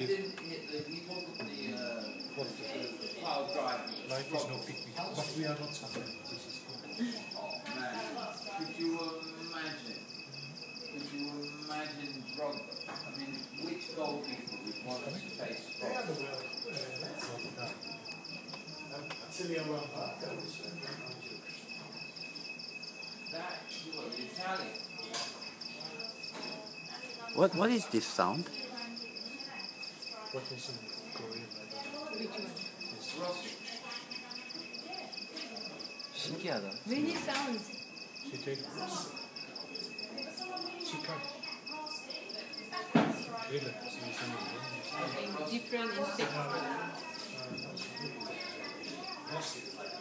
live. Life is no picnic, but we are not suffering. This is good. Oh man, could you imagine Drogba? I mean, which goalkeeper would want to face Drogba? That, Italian. What is this sound? What is in Korean? Which one? Rossi. 신기하다. Many sounds. She take she can. Really? Different insects.